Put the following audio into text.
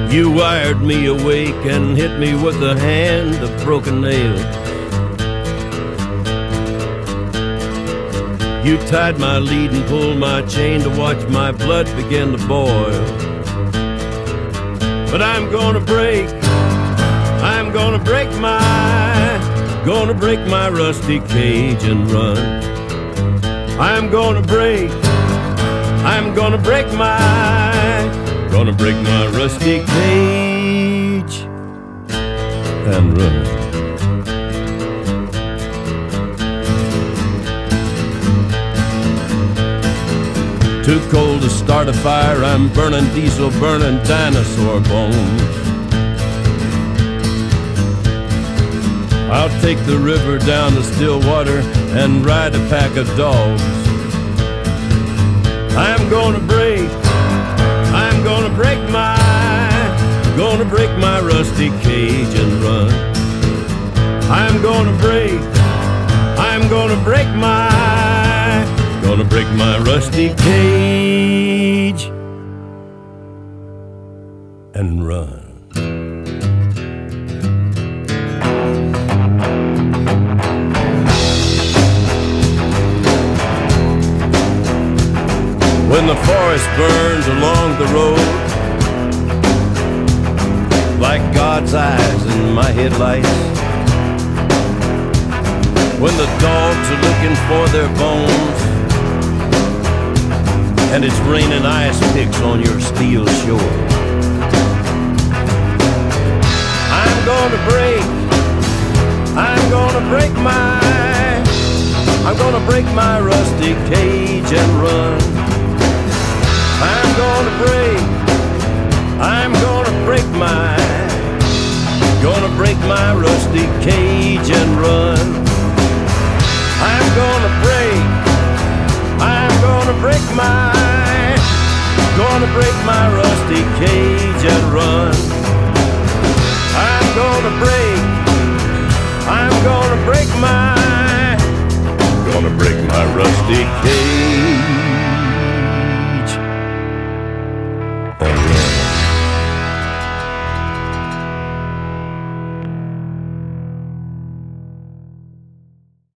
You wired me awake and hit me with a hand of broken nail. You tied my lead and pulled my chain to watch my blood begin to boil. But I'm gonna break my rusty cage and run. I'm gonna break my rusty cage and run. Too cold to start a fire, I'm burning diesel, burning dinosaur bones. I'll take the river down to Stillwater and ride a pack of dogs. I'm gonna break my rusty cage and run. I'm gonna break my rusty cage and run. When the forest burns along the road like God's eyes in my headlights, when the dogs are looking for their bones and it's raining ice picks on your steel shore, I'm gonna break my rusty cage and run. I'm gonna break my rusty cage and run. I'm gonna break my rusty cage and run. I'm gonna break my rusty cage.